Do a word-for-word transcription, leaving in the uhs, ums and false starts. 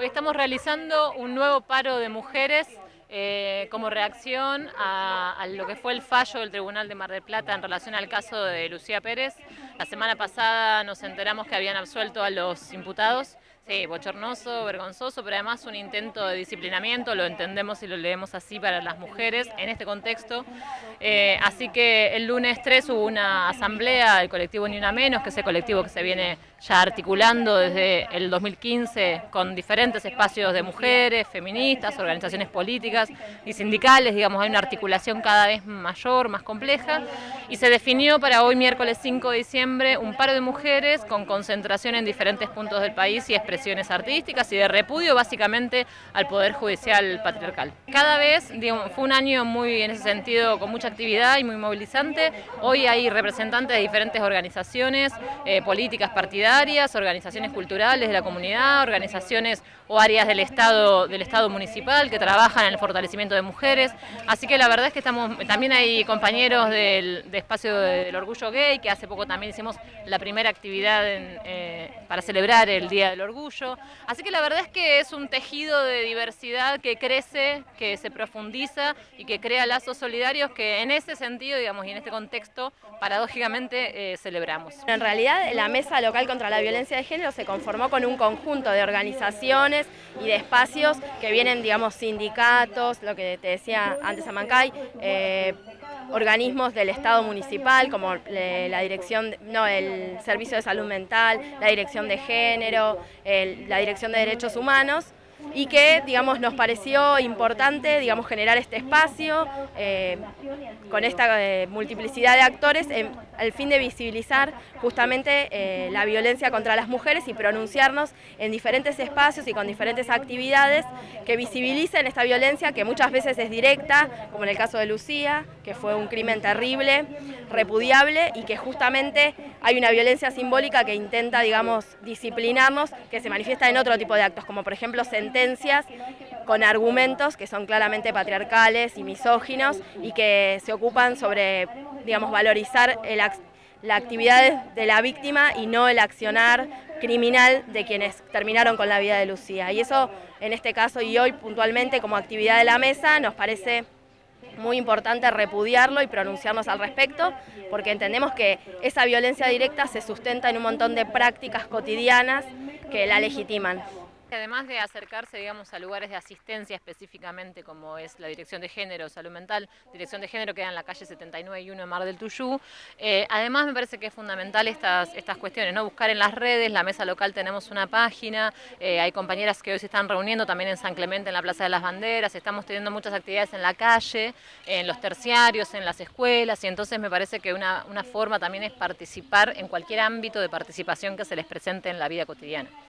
estamos realizando un nuevo paro de mujeres eh, como reacción a, a lo que fue el fallo del Tribunal de Mar del Plata en relación al caso de Lucía Pérez. La semana pasada nos enteramos que habían absuelto a los imputados. Sí, bochornoso, vergonzoso, pero además un intento de disciplinamiento, lo entendemos y lo leemos así para las mujeres en este contexto. Eh, así que el lunes tres hubo una asamblea del colectivo Ni Una Menos, que es el colectivo que se viene ya articulando desde el dos mil quince con diferentes espacios de mujeres, feministas, organizaciones políticas y sindicales. Digamos, hay una articulación cada vez mayor, más compleja, y se definió para hoy, miércoles cinco de diciembre, un paro de mujeres con concentración en diferentes puntos del país y expresiones artísticas y de repudio básicamente al Poder Judicial patriarcal. Cada vez, digamos, fue un año muy, en ese sentido, con mucha actividad y muy movilizante. Hoy hay representantes de diferentes organizaciones eh, políticas partidarias, organizaciones culturales de la comunidad, organizaciones o áreas del Estado, del Estado municipal que trabajan en el fortalecimiento de mujeres. Así que la verdad es que estamos, también hay compañeros del de Espacio del Orgullo Gay, que hace poco también hicimos la primera actividad en, eh, para celebrar el Día del Orgullo. Así que la verdad es que es un tejido de diversidad que crece, que se profundiza y que crea lazos solidarios que en ese sentido, digamos, y en este contexto, paradójicamente eh, celebramos. En realidad, la Mesa Local contra la Violencia de Género se conformó con un conjunto de organizaciones y de espacios que vienen, digamos, sindicatos, lo que te decía antes Amancay, eh, organismos del Estado municipal, como la dirección, no, el Servicio de Salud Mental, la Dirección de Género, el, la Dirección de Derechos Humanos, y que, digamos, nos pareció importante, digamos, generar este espacio eh, con esta eh, multiplicidad de actores en, al fin de visibilizar justamente eh, la violencia contra las mujeres y pronunciarnos en diferentes espacios y con diferentes actividades que visibilicen esta violencia que muchas veces es directa, como en el caso de Lucía, que fue un crimen terrible, repudiable, y que justamente hay una violencia simbólica que intenta, digamos, disciplinarnos, que se manifiesta en otro tipo de actos, como por ejemplo sentencias con argumentos que son claramente patriarcales y misóginos y que se ocupan sobre, digamos, valorizar el, la actividad de la víctima y no el accionar criminal de quienes terminaron con la vida de Lucía. Y eso, en este caso y hoy puntualmente como actividad de la mesa, nos parece muy importante repudiarlo y pronunciarnos al respecto, porque entendemos que esa violencia directa se sustenta en un montón de prácticas cotidianas que la legitiman. Además de acercarse, digamos, a lugares de asistencia específicamente, como es la Dirección de Género, Salud Mental, Dirección de Género queda en la calle setenta y nueve y uno en Mar del Tuyú, eh, además me parece que es fundamental estas, estas cuestiones, ¿no? Buscar en las redes. La mesa local tenemos una página, eh, hay compañeras que hoy se están reuniendo también en San Clemente, en la Plaza de las Banderas, estamos teniendo muchas actividades en la calle, en los terciarios, en las escuelas, y entonces me parece que una, una forma también es participar en cualquier ámbito de participación que se les presente en la vida cotidiana.